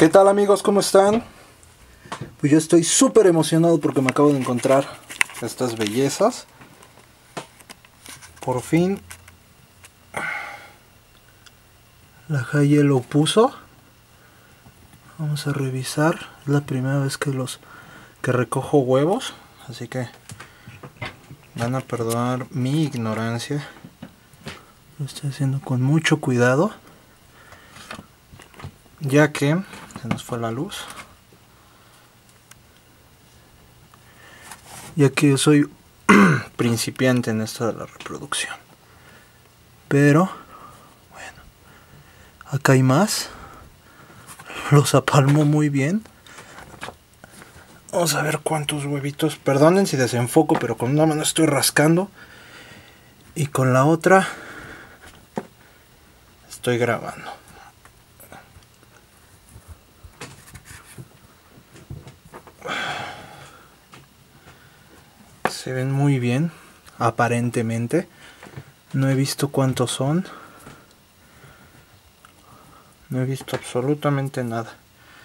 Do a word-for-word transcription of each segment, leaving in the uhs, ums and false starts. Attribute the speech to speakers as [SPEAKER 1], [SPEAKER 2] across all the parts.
[SPEAKER 1] ¿Qué tal amigos? ¿Cómo están? Pues yo estoy súper emocionado porque me acabo de encontrar estas bellezas. Por fin la Jaye lo puso. Vamos a revisar. Es la primera vez que los que recojo huevos, así que van a perdonar mi ignorancia. Lo estoy haciendo con mucho cuidado, ya que se nos fue la luz. Ya que yo soy principiante en esto de la reproducción. Pero, bueno, acá hay más. Los apalmó muy bien. Vamos a ver cuántos huevitos. Perdonen si desenfoco, pero con una mano estoy rascando. Y con la otra estoy grabando. Se ven muy bien, aparentemente. No he visto cuántos son. No he visto absolutamente nada.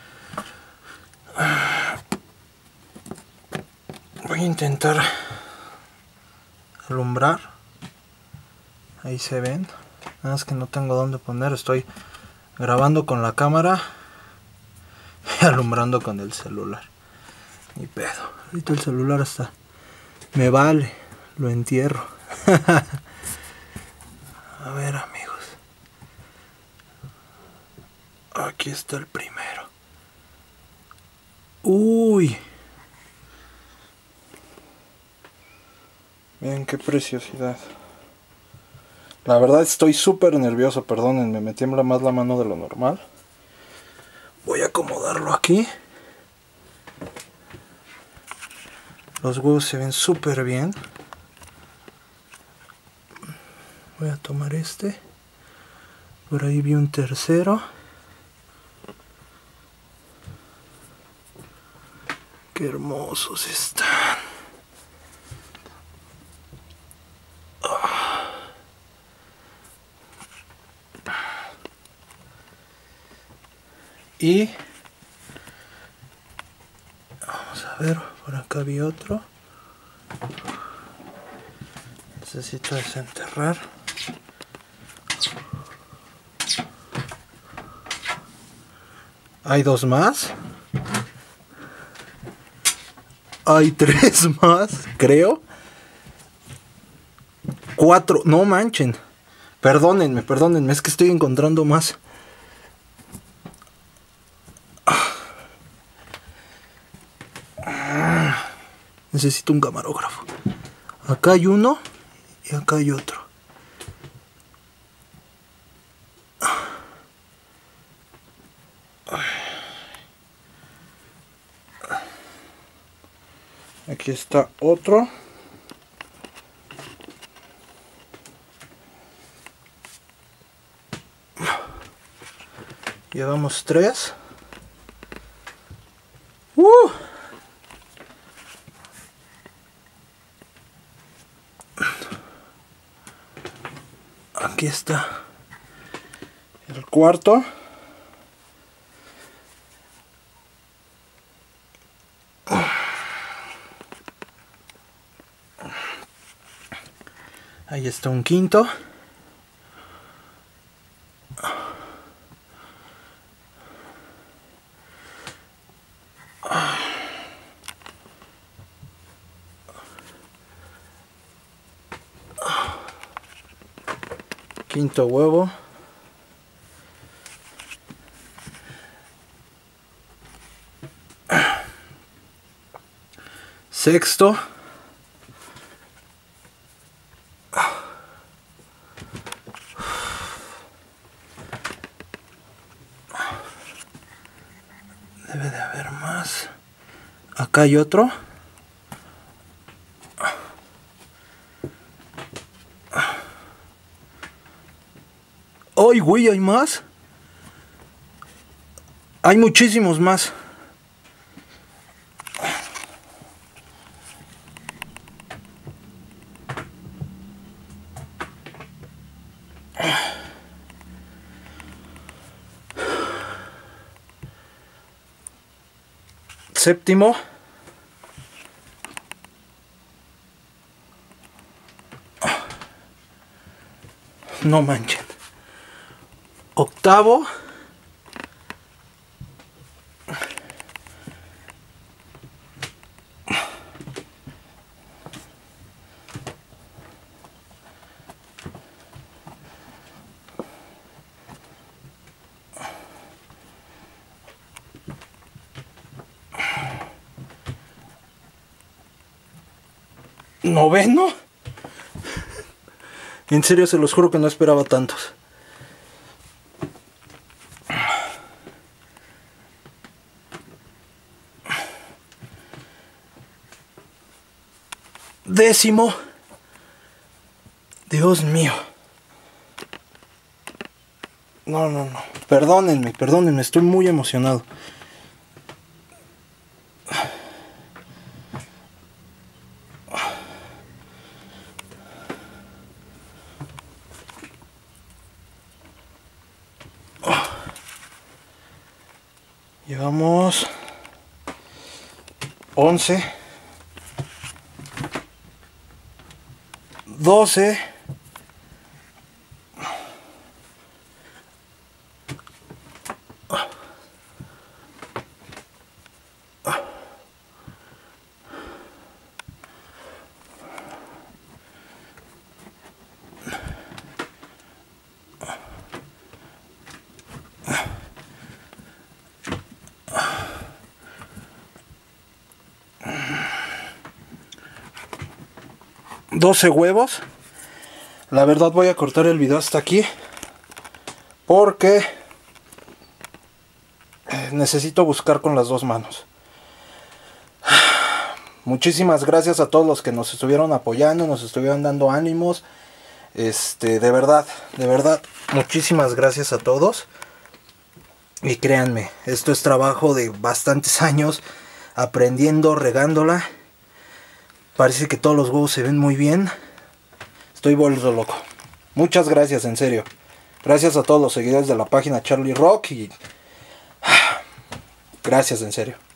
[SPEAKER 1] Voy a intentar alumbrar. Ahí se ven. Nada más que no tengo dónde poner. Estoy grabando con la cámara y alumbrando con el celular. Ni pedo. Ahorita el celular hasta me vale. Lo entierro. A ver amigos. Aquí está el primero. Uy. Miren qué preciosidad. La verdad estoy súper nervioso, perdónenme, me tiembla más la mano de lo normal. Voy a acomodarlo aquí. Los huevos se ven súper bien. Voy a tomar este. Por ahí vi un tercero. Qué hermosos están. Y vamos a ver, por acá vi otro. Necesito desenterrar. Hay dos más. Hay tres más, creo. Cuatro, no manchen. Perdónenme, perdónenme, es que estoy encontrando más. Necesito un camarógrafo. Acá hay uno y acá hay otro. Aquí está otro. Llevamos tres. ¡Uh! Aquí está el cuarto. Ahí está un quinto. Quinto huevo. Sexto. Debe de haber más. Acá hay otro. ¡Ay, güey! ¿Hay más? Hay muchísimos más. Séptimo. No manchen. Octavo. Noveno. En serio, se los juro que no esperaba tantos. Décimo. Dios mío. No, no, no. Perdónenme, perdónenme. Estoy muy emocionado. Llevamos once, doce, doce huevos. La verdad voy a cortar el video hasta aquí porque necesito buscar con las dos manos. Muchísimas gracias a todos los que nos estuvieron apoyando, nos estuvieron dando ánimos. Este, de verdad, de verdad, muchísimas gracias a todos. Y créanme, esto es trabajo de bastantes años, aprendiendo, regándola. Parece que todos los huevos se ven muy bien. Estoy vuelto loco. Muchas gracias, en serio. Gracias a todos los seguidores de la página Charlie Rock y gracias, en serio.